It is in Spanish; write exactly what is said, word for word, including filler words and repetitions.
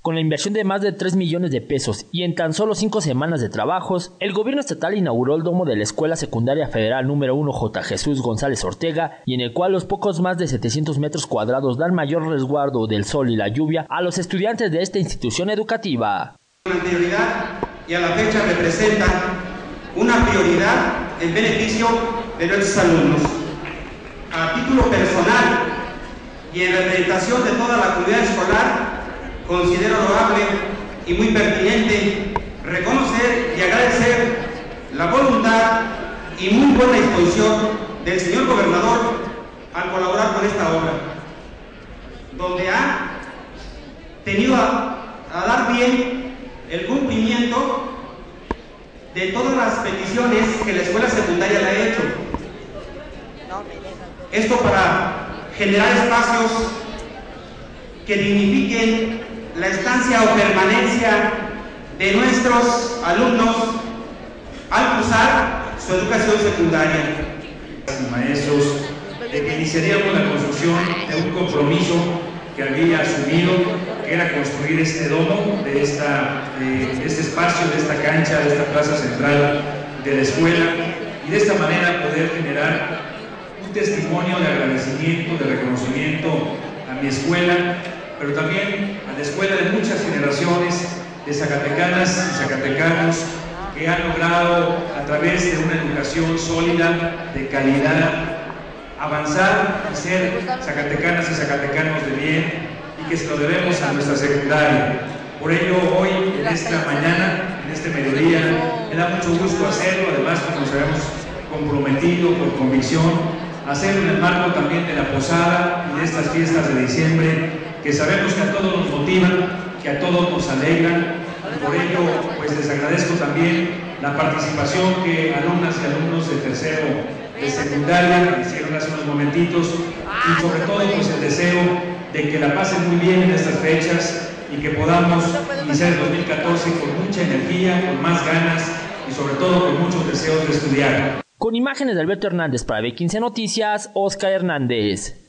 Con la inversión de más de tres millones de pesos y en tan solo cinco semanas de trabajos, el gobierno estatal inauguró el domo de la Escuela Secundaria Federal número uno J. Jesús González Ortega, y en el cual los pocos más de setecientos metros cuadrados dan mayor resguardo del sol y la lluvia a los estudiantes de esta institución educativa. Con anterioridad y a la fecha representan una prioridad en beneficio de nuestros alumnos. A título personal y en representación de toda la comunidad escolar, considero loable y muy pertinente reconocer y agradecer la voluntad y muy buena disposición del señor gobernador al colaborar con esta obra, donde ha tenido a, a dar bien el cumplimiento de todas las peticiones que la escuela secundaria le ha hecho. Esto para generar espacios que dignifiquen la estancia o permanencia de nuestros alumnos al cursar su educación secundaria. Maestros, de que iniciaríamos la construcción de un compromiso que había asumido, que era construir este domo de, esta, de este espacio, de esta cancha, de esta plaza central de la escuela, y de esta manera poder generar un testimonio de agradecimiento, de reconocimiento a mi escuela, pero también a la escuela de muchas generaciones de zacatecanas y zacatecanos que han logrado, a través de una educación sólida, de calidad, avanzar y ser zacatecanas y zacatecanos de bien, y que se lo debemos a nuestra secundaria. Por ello, hoy, en esta mañana, en este mediodía, me da mucho gusto hacerlo, además como nos habíamos comprometido por convicción, hacerlo en el marco también de la posada y de estas fiestas de diciembre, que sabemos que a todos nos motivan, que a todos nos alegran. Por ello, pues les agradezco también la participación que alumnas y alumnos de tercero de secundaria hicieron hace unos momentitos, y sobre todo pues el deseo de que la pasen muy bien en estas fechas y que podamos iniciar el dos mil catorce con mucha energía, con más ganas y sobre todo con muchos deseos de estudiar. Con imágenes de Alberto Hernández para B quince Noticias, Oscar Hernández.